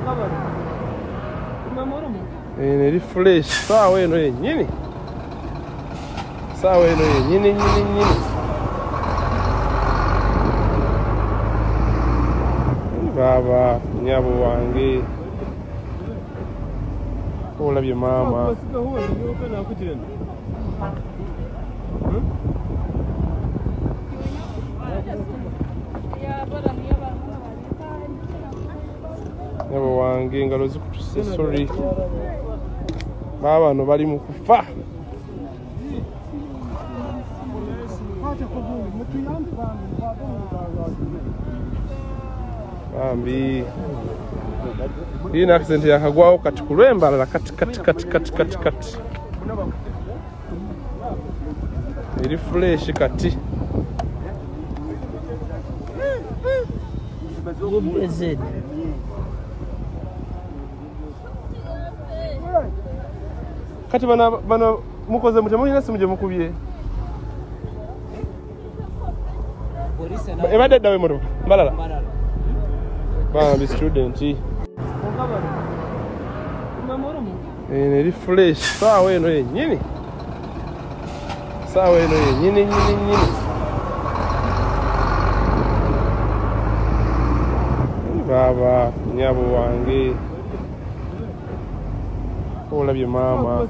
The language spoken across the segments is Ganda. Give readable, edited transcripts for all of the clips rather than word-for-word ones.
Eri fresh sawa eno yennyini. Sawa eno yennyini nyini. Baba nyabo wange. Olabye mama. Nyabo wange ngalo zikutuse sorry. Baba no bali mu kufa. Bambi. Hii accent yakagwao kati kulwembalala kati. Eri fresh kati. Kati bana mukoze mutemo ina simuje mukubye. Ebade dawe moto mbalala. Bambi student. Eri fresh sawa eno yennyini. Sawa eno yennyini nyini. Baba nyabo wange. Olabye mama.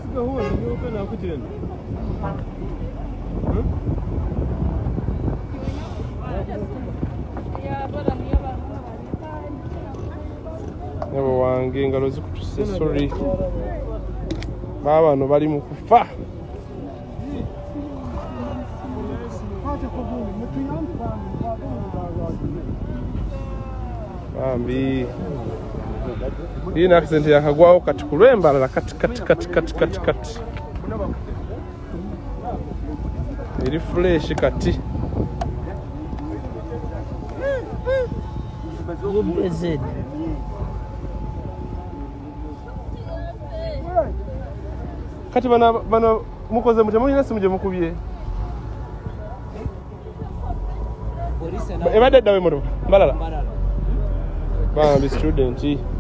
Nyabo wange ngalo zikutuse sorry. Baba no bali mu kufa. Bambi. Hii accent yakagwao kati kulwembalala kati. Eri fresh kati. Kati bana mukoze mutemo ina simuje mukubye. Ebade dawe moto mbalala. Bambi student.